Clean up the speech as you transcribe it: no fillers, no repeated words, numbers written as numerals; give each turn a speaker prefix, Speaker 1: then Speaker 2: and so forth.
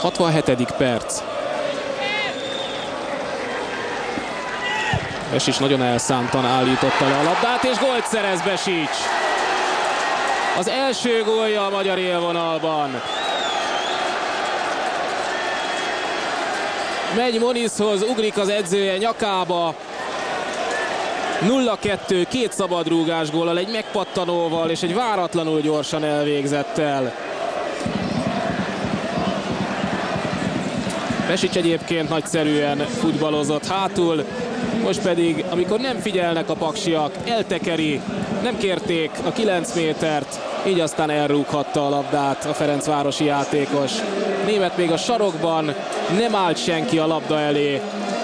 Speaker 1: 67. perc. Besics nagyon elszántan állította le a labdát, és gólt szerez Besics. Az első gólja a magyar élvonalban. Megy Moniszhoz, ugrik az edzője nyakába. 0-2, két szabadrúgás góllal, egy megpattanóval és egy váratlanul gyorsan elvégzettel. Besics egyébként nagyszerűen futballozott hátul, most pedig, amikor nem figyelnek a paksiak, eltekeri, nem kérték a 9 métert, így aztán elrúghatta a labdát a ferencvárosi játékos. Németh még a sarokban, nem állt senki a labda elé,